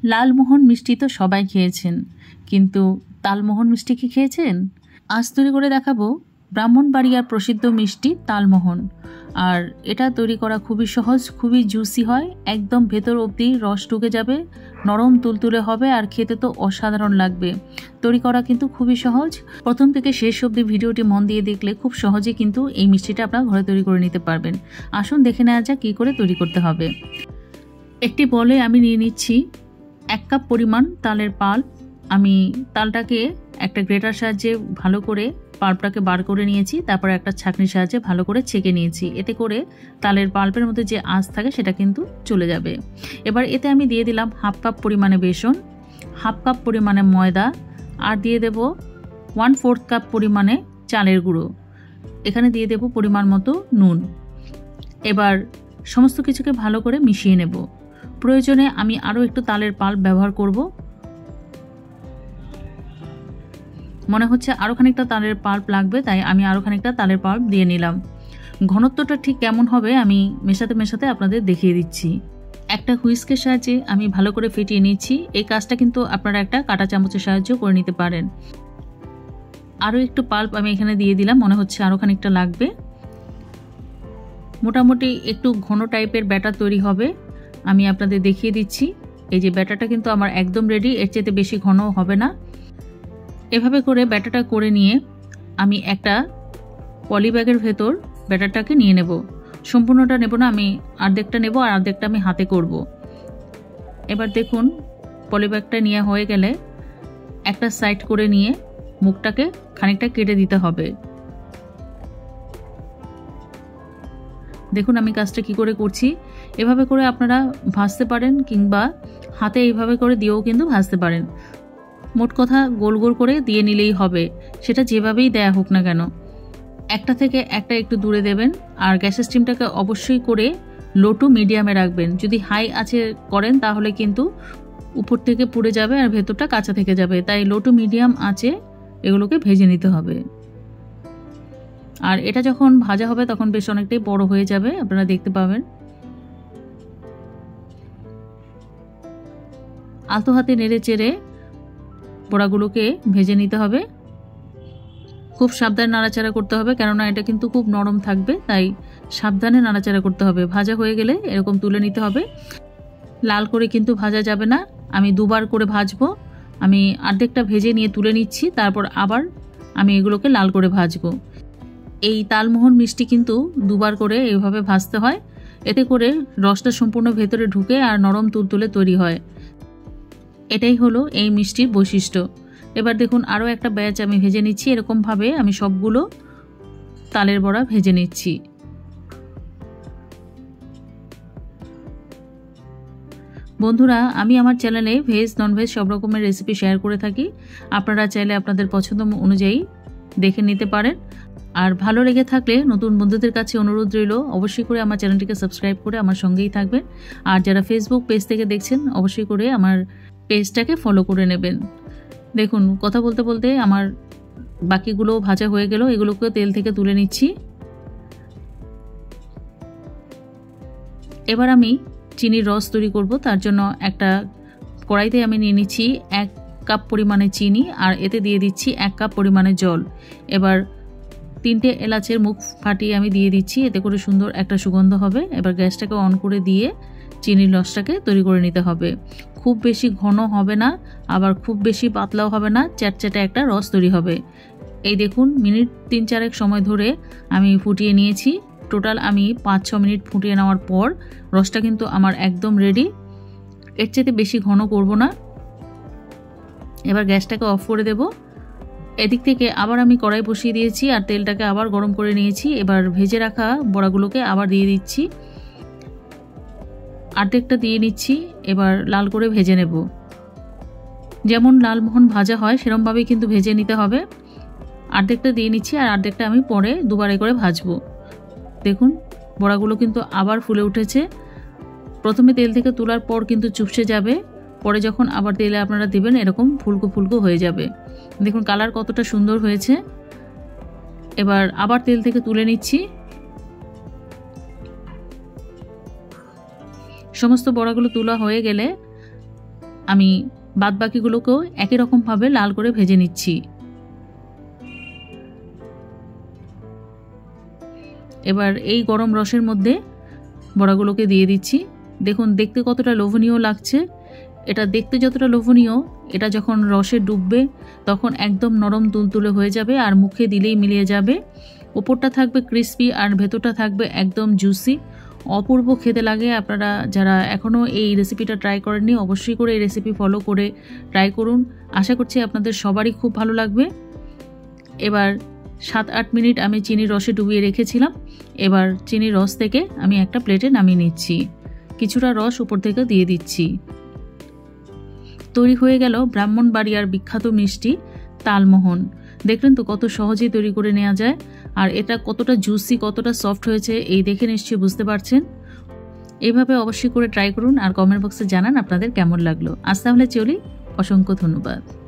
লালমোহন মিষ্টি তো সবাই খেয়েছেন, কিন্তু তালমোহন মিষ্টি কি খেয়েছেন? আজ তৈরি করে দেখাবো ব্রাহ্মণবাড়িয়ার প্রসিদ্ধ মিষ্টি তালমোহন। আর এটা তৈরি করা খুবই সহজ, খুবই জুসি হয়, একদম ভেতর অবধি রস ঢুকে যাবে, নরম তুলতুলে হবে আর খেতে তো অসাধারণ লাগবে। তৈরি করা কিন্তু খুবই সহজ। প্রথম থেকে শেষ অবধি ভিডিওটি মন দিয়ে দেখলে খুব সহজে কিন্তু এই মিষ্টিটা আপনারা ঘরে তৈরি করে নিতে পারবেন। আসুন দেখে নেওয়া যাক কী করে তৈরি করতে হবে। একটি বলে আমি নিয়ে নিচ্ছি 1 কাপ পরিমাণ তালের পাল্প। আমি তালটাকে একটা গ্রেটার সাহায্যে ভালো করে পাল্পটাকে বার করে নিয়েছি, তারপর একটা ছাঁকনির সাহায্যে ভালো করে ছেঁকে নিয়েছি। এতে করে তালের পাল্পের মধ্যে যে আঁশ থাকে সেটা কিন্তু চলে যাবে। এবার এতে আমি দিয়ে দিলাম 1/2 কাপ পরিমাণে বেসন, 1/2 কাপ পরিমাণে ময়দা, আর দিয়ে দেব 1/4 কাপ পরিমাণে চালের গুঁড়ো। এখানে দিয়ে দেব পরিমাণ মতো নুন। এবার সমস্ত কিছুকে ভালো করে মিশিয়ে নেব। প্রয়োজনে আমি আরও একটু তালের পাল্প ব্যবহার করব। মনে হচ্ছে আরও খানিকটা তালের পাল্প লাগবে, তাই আমি আরও খানিকটা তালের পাল্প দিয়ে নিলাম। ঘনত্বটা ঠিক কেমন হবে আমি মেশাতে মেশাতে আপনাদের দেখিয়ে দিচ্ছি। একটা হুইস্কের সাহায্যে আমি ভালো করে ফেটিয়ে নিচ্ছি। এই কাজটা কিন্তু আপনারা একটা কাঁটা চামচের সাহায্য করে নিতে পারেন। আরও একটু পাল্প আমি এখানে দিয়ে দিলাম, মনে হচ্ছে আরও খানিকটা লাগবে। মোটামুটি একটু ঘন টাইপের ব্যাটার তৈরি হবে। আমি আপনাদের দেখিয়ে দিচ্ছি। এই যে ব্যাটারটা কিন্তু আমার একদম রেডি, এর চেয়ে বেশি ঘন হবে না। এভাবে করে ব্যাটারটা করে নিয়ে আমি একটা পলি ব্যাগের ভেতর ব্যাটারটাকে নিয়ে নেব। সম্পূর্ণটা নেব না, আমি অর্ধেকটা নেব আর অর্ধেকটা আমি হাতে করব। এবার দেখুন পলি ব্যাগটা নিয়ে হয়ে গেলে একটা সাইড করে নিয়ে মুখটাকে খানিকটা কেটে দিতে হবে। দেখুন আমি কাজটা কি করে করছি। এভাবে করে আপনারা ভাজতে পারেন, কিংবা হাতে এইভাবে করে দিয়েও কিন্তু ভাজতে পারেন। মোট কথা গোল গোল করে দিয়ে নিলেই হবে, সেটা যেভাবেই দেয়া হোক না কেন। একটা থেকে একটা একটু দূরে দেবেন, আর গ্যাসের স্টিমটাকে অবশ্যই করে লো টু মিডিয়ামে রাখবেন। যদি হাই আঁচে করেন তাহলে কিন্তু উপর থেকে পুড়ে যাবে আর ভেতরটা কাঁচা থেকে যাবে, তাই লো টু মিডিয়াম আঁচে এগুলোকে ভেজে নিতে হবে। আর এটা যখন ভাজা হবে তখন বেশ অনেকটাই বড় হয়ে যাবে, আপনারা দেখতে পাবেন। আলতো হাতে নেড়ে চেড়ে বড়াগুলোকে ভেজে নিতে হবে। খুব সাবধানে নাড়াচাড়া করতে হবে, কেননা এটা কিন্তু খুব নরম থাকবে, তাই সাবধানে নাড়াচাড়া করতে হবে। ভাজা হয়ে গেলে এরকম তুলে নিতে হবে। লাল করে কিন্তু ভাজা যাবে না, আমি দুবার করে ভাজবো। আমি অর্ধেকটা ভেজে নিয়ে তুলে নিচ্ছি, তারপর আবার আমি এগুলোকে লাল করে ভাজবো। এই তালমোহন মিষ্টি কিন্তু দুবার করে এইভাবে ভাজতে হয়, এতে করে রসটা সম্পূর্ণ ভেতরে ঢুকে আর নরম তুলতুলে তৈরি হয়। এটাই হলো এই মিষ্টির বৈশিষ্ট্য। এবার দেখুন আরও একটা ব্যাচ আমি ভেজে নিচ্ছি। এরকমভাবে আমি সবগুলো তালের বড়া ভেজে নিচ্ছি। বন্ধুরা, আমি আমার চ্যানেলে ভেজ ননভেজ সব রকমের রেসিপি শেয়ার করে থাকি। আপনারা চাইলে আপনাদের পছন্দ অনুযায়ী দেখে নিতে পারেন। আর ভালো লেগে থাকলে নতুন বন্ধুদের কাছে অনুরোধ রইল, অবশ্যই করে আমার চ্যানেলটিকে সাবস্ক্রাইব করে আমার সঙ্গেই থাকবেন। আর যারা ফেসবুক পেজ থেকে দেখছেন অবশ্যই করে আমার পেজটাকে ফলো করে নেবেন। দেখুন কথা বলতে বলতে আমার বাকিগুলো ভাজা হয়ে গেল, এগুলোকে তেল থেকে তুলে নিচ্ছি। এবার আমি চিনির রস তৈরি করব। তার জন্য একটা কড়াইতে আমি নিয়ে নিচ্ছি 1 কাপ পরিমাণে চিনি, আর এতে দিয়ে দিচ্ছি 1 কাপ পরিমাণে জল। এবার 3টে এলাচের মুখ ফাটিয়ে আমি দিয়ে দিচ্ছি, এতে করে সুন্দর একটা সুগন্ধ হবে। এবার গ্যাসটাকে অন করে দিয়ে চিনির রসটাকে তৈরি করে নিতে হবে। খুব বেশি ঘন হবে না, আবার খুব বেশি পাতলাও হবে না, চ্যাটচ্যাটে একটা রস তৈরি হবে। এই দেখুন মিনিট 3-4 সময় ধরে আমি ফুটিয়ে নিয়েছি। টোটাল আমি 5-6 মিনিট ফুটিয়ে নেওয়ার পর রসটা কিন্তু আমার একদম রেডি। এর চেয়ে বেশি ঘন করব না। এবার গ্যাসটাকে অফ করে দেব। এদিক থেকে আবার আমি কড়াই বসিয়ে দিয়েছি আর তেলটাকে আবার গরম করে নিয়েছি। এবার ভেজে রাখা বড়াগুলোকে আবার দিয়ে দিচ্ছি, অর্ধেকটা দিয়ে নিচ্ছি। এবার লাল করে ভেজে নেব। যেমন লালমোহন ভাজা হয় সেরকমভাবেই কিন্তু ভেজে নিতে হবে। অর্ধেকটা দিয়ে নিচ্ছি আর অর্ধেকটা আমি পরে দুবারে করে ভাজবো। দেখুন বড়াগুলো কিন্তু আবার ফুলে উঠেছে। প্রথমে তেল থেকে তোলার পর কিন্তু চুপসে যাবে, পরে যখন আবার তেলে আপনারা দেবেন এরকম ফুলকো ফুলকো হয়ে যাবে। দেখুন কালার কতটা সুন্দর হয়েছে। এবার আবার তেল থেকে তুলে নিচ্ছি। সমস্ত বড়াগুলো তোলা হয়ে গেলে আমি বাদবাকিগুলোকেও একই রকমভাবে লাল করে ভেজে নিচ্ছি। এবার এই গরম রসের মধ্যে বড়াগুলোকে দিয়ে দিচ্ছি। দেখুন দেখতে কতটা লোভনীয় লাগছে। এটা দেখতে যতটা লোভনীয়, এটা যখন রসে ডুববে তখন একদম নরম তুলতুলে হয়ে যাবে আর মুখে দিলেই মিলিয়ে যাবে। ওপরটা থাকবে ক্রিস্পি আর ভেতরটা থাকবে একদম জুসি। অপূর্ব খেতে লাগে। আপনারা যারা এখনও এই রেসিপিটা ট্রাই করেননি অবশ্যই করে এই রেসিপি ফলো করে ট্রাই করুন। আশা করছি আপনাদের সবারই খুব ভালো লাগবে। এবার 7-8 মিনিট আমি চিনির রসে ডুবিয়ে রেখেছিলাম। এবার চিনির রস থেকে আমি একটা প্লেটে নামিয়ে নিচ্ছি। কিছুটা রস উপর থেকে দিয়ে দিচ্ছি। তৈরি হয়ে গেল ব্রাহ্মণবাড়িয়ার বিখ্যাত মিষ্টি তালমোহন। দেখলেন তো কত সহজেই তৈরি করে নেওয়া যায়, আর এটা কতটা জুসি কতটা সফট হয়েছে এই দেখে নিশ্চয়ই বুঝতে পারছেন। এইভাবে অবশ্যই করে ট্রাই করুন আর কমেন্ট বক্সে জানান আপনাদের কেমন লাগলো। আজ তাহলে চলি, অসংখ্য ধন্যবাদ।